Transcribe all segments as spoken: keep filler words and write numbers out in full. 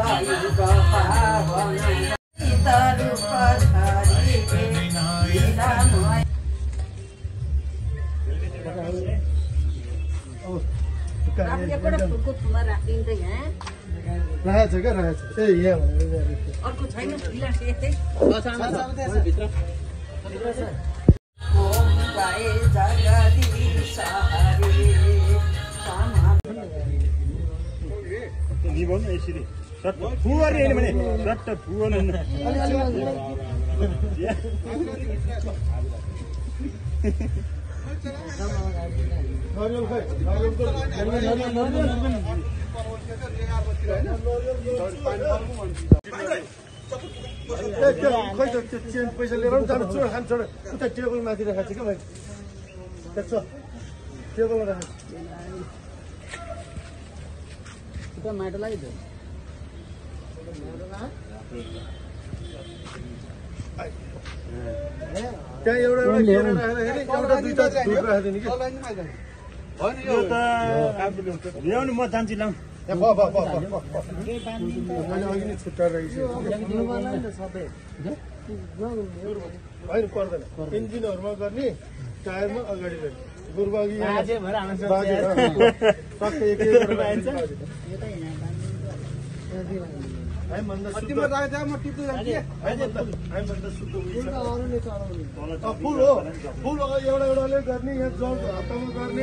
रहेछ क्या रहेछ ए यहाँ अर्को छैन यस्तै निभाउनु यसरी सट्ट फुगर्ने होइन भने सट्ट फुगर्नु नरियल खै खै त त्यो चेन्ज पैसा लिएर पनि जानु छोड खान छोड उता टेबल माथि राखेको छ क्या भाइ देख्छ टेबलमा राखेको उता माटो लगाइदियो त्यहाँ एउटा एउटा केरा राख्दाखेरि एउटा दुईटा दुध राखिदिने कि होइन यो त ल्याउनु म जान्छु लाउँ मैले अघि नै छुट्टा रहेछ होइन पर्दैन इन्जिनहरूमा गर्ने टायरमा अगाडि गर्ने गुरुबागी फुल हो फुल एउटा एउटाले गर्ने यहाँ जल हप्तामा गर्ने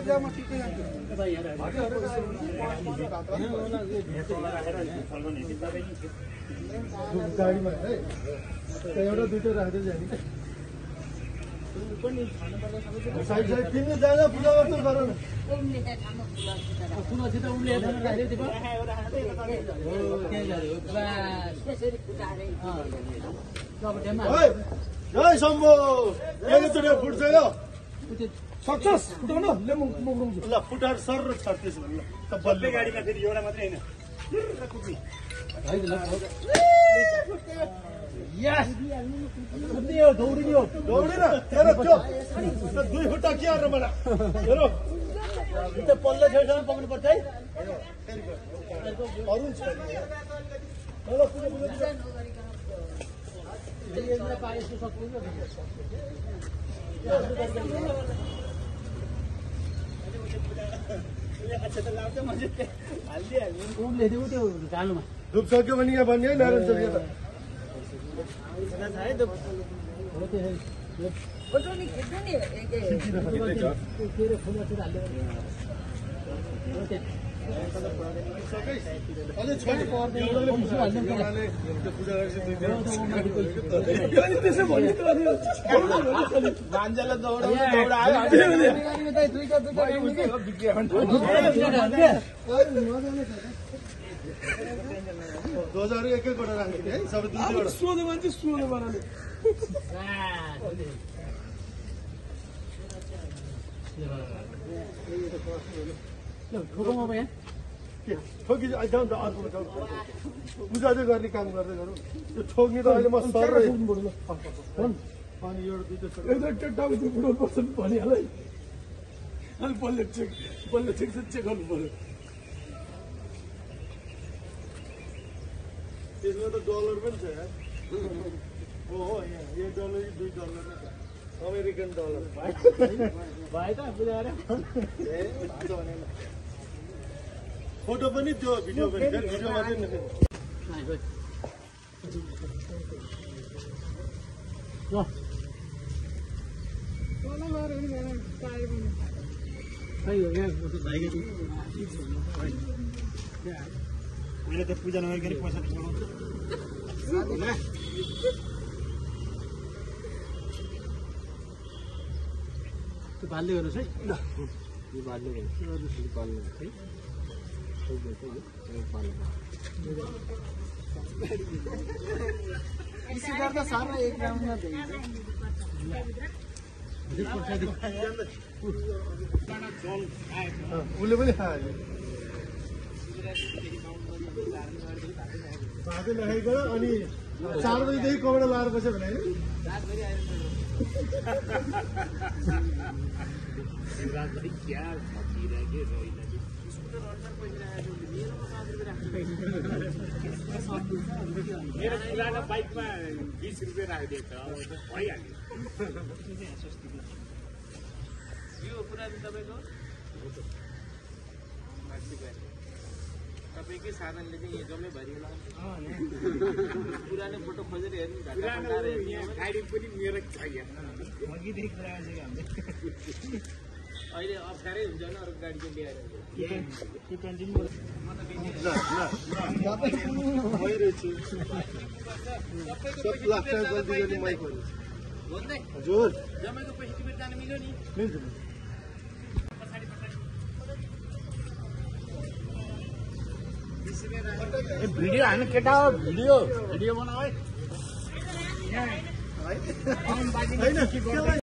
गाडीमा है एउटा दुइटा राख्दै जाने साइड साइड किन्नु जाँदा पूजा गर्नु गर न जय शम्भो एकचोटि फुट्छ यो सक्छस् फुटाउनु ल फुटाएर सर र छ त्यसो भने ल बल्ले गाडीमा फेरि एउटा मात्रै होइन दौडिदियो दौडिन तेरो त्यो दुई खुट्टा के गरेर मलाई हेर त्यो पल्लो छेउसम्म पाउनु पर्छ है अरू जानुमा धुप सक्यो भने यहाँ भन्ने है नारायण चोक यहाँ दोजाहरू एक एकवटा राख्ने है सबै दुई दुईवटा सोधो मान्छे सोधो बनाउने ठोकी जाउँ त अर्को पूजा चाहिँ गर्ने काम गर्दै गरौँ त्यो ठोक्ने त अहिले म सर अनि एउटा दुईवटा टाउको चाहिँ बुढो पर्छ भनिहाल है अनि बल्ले चेक बल्ले चेक चाहिँ चेक गर्नु पर्यो त्यसमा त डलर पनि छ यार हो हो यहाँ एक डलर दुई डलर नै छ अमेरिकन डलर भाइ त बुझाएर फोटो पनि त्यो भिडियो पनि भिडियो मात्रै मैले त पूजा नगरिकन पैसा दिनु त्यो बाल्दै गर्नुहोस् है ल यो बाल्दै गर्नुहोस् यो बाल्नुहोस् है इसी गर्दा सारा एक राउन्डमा दिन्छ उसले पनि खायो भाँचो नखाइकन अनि चार बजीदेखि कपडा लाएर बस्यो भने होइन मेरो पुरानो बाइकमा बिस रुपियाँ राखिदिएको छ भइहाल्यो यो पुरानो तपाईँको तपाईँकै साधनले चाहिँ यो जम्मै भरिएला पुरानो फोटो खोजेर हेर्नु गाडी पनि मेरो छैन अहिले अप्ठ्यारै हुन्छ नि अरू गाडी चाहिँ ल्याएर हजुर जम्मैको पैसा टिपेर जानु मिल्यो नि भिडियो हाल्नु केटा हो भिडियो भिडियो बनाऊ है